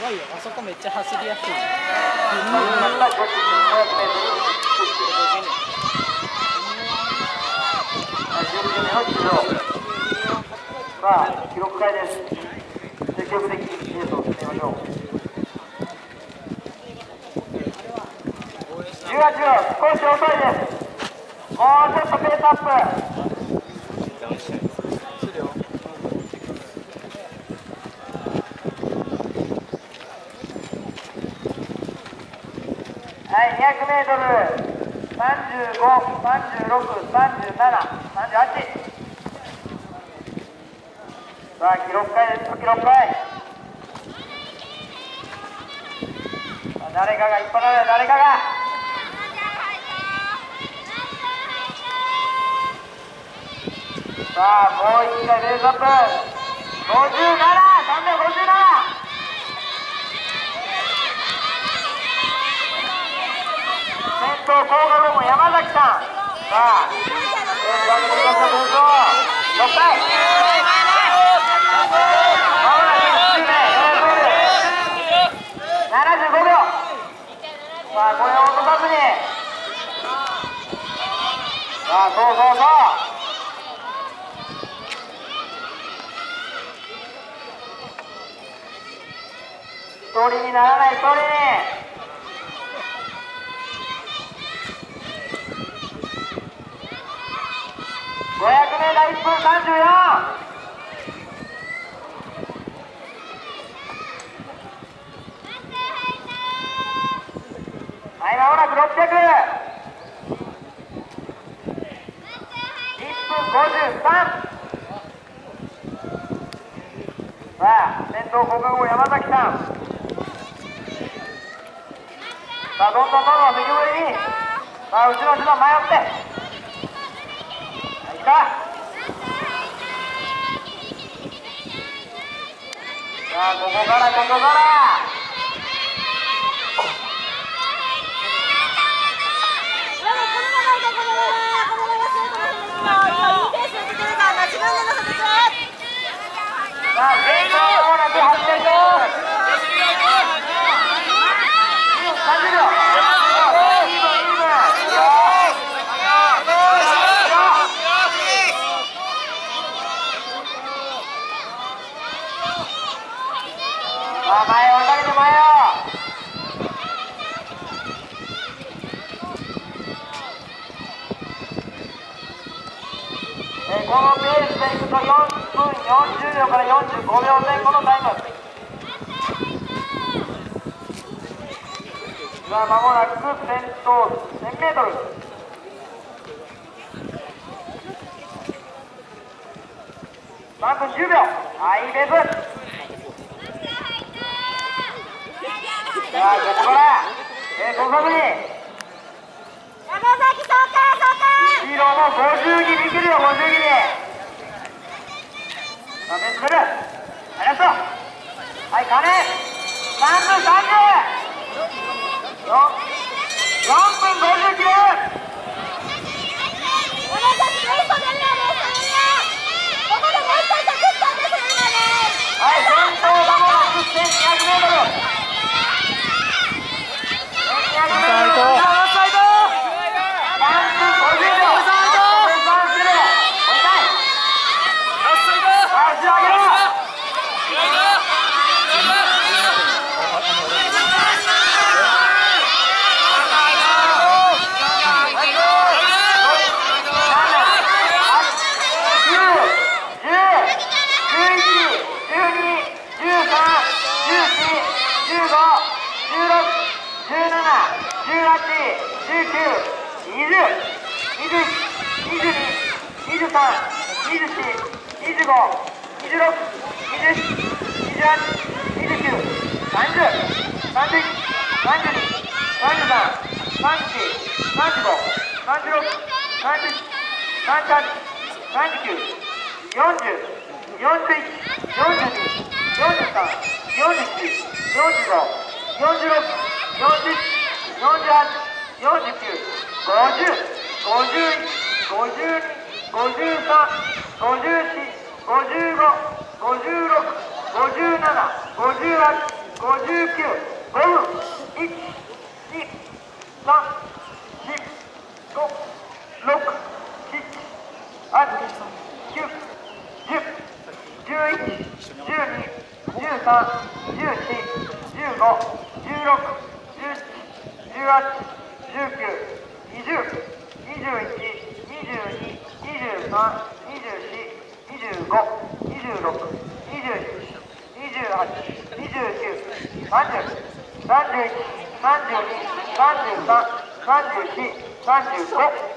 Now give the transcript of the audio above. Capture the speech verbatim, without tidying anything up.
ばいよ。あそこめっちゃ走りやすい。 さあ、記録会です。積極的にレースを進めましょう。じゅうはちびょう、少し遅いです。もうちょっとペースアップ。はい、にひゃくメートル、さんじゅうご、さんじゅうろく、さんじゅうなな、さんじゅうはち。さあ、記録会です、記録会。誰かが引っ張られる、誰かが。さあ、もう一回レースアップ。ごじゅうなな、さんびゃくごじゅうなな。先頭、高画後も山崎さん。さあ、レース上げてください、レースを。ろっかい。ななじゅうごびょう。さあ、これを落とさずに。さあ、そうそうそう。一人にならない、一人に。ごひゃくメーターいっぷんさんじゅうよん。はい、まもなくろっぴゃく。いっぷんごじゅうさん。さあ、先頭放課後山崎さん。さあ、どんどんどんどん積極的に。さあ、後ろ後ろ迷って。はい、いった。さあ、ここからここから。さあ、前半まもなくはっぴゃく。さんじゅうびょう。イーブン、イーブン。さあ、前を追いかけて前を。えー、このペースでいくとよんぷんよんじゅうびょうからよんじゅうごびょうぜん後のタイム。さあ、まもなく先頭せんメートル。さんぷんじゅうびょう。あ、いいペース。さあ、ここから、えー、高速に。 山崎そうかそうか。 後ろもごじゅうぎりいけるよ、ごじゅうぎり。さあ、ベンチ出る。ありがとう。はい、金。さんぷんさんじゅう。よんぷんごじゅうきゅう。 山崎レースを出るよ、レースを出るよ。ここでもう一回じゃグッとレースを出るよね。 はい、先頭まもなくせんにひゃくメートル。せんにひゃくメートル。さんぷんごじゅうびょう。ごじゅうなな、ごじゅうはち、 ごじゅうきゅう、ごふん、いち、に、さん、よん、ご、ろく、なな、はち、きゅう、じゅう、じゅういち、じゅうに、じゅうさん、じゅうよん、じゅうご、じゅうろく、じゅうなな、じゅうはち、じゅうきゅう、にじゅう、にじゅういち、にじゅうに、にじゅうさん、にじゅうよん、にじゅうご、にじゅうろく、にじゅうなな、にじゅうはち、にじゅうきゅう、さんじゅう、さんじゅういち、さんじゅうに、さんじゅうさん、さんじゅうよん、さんじゅうご。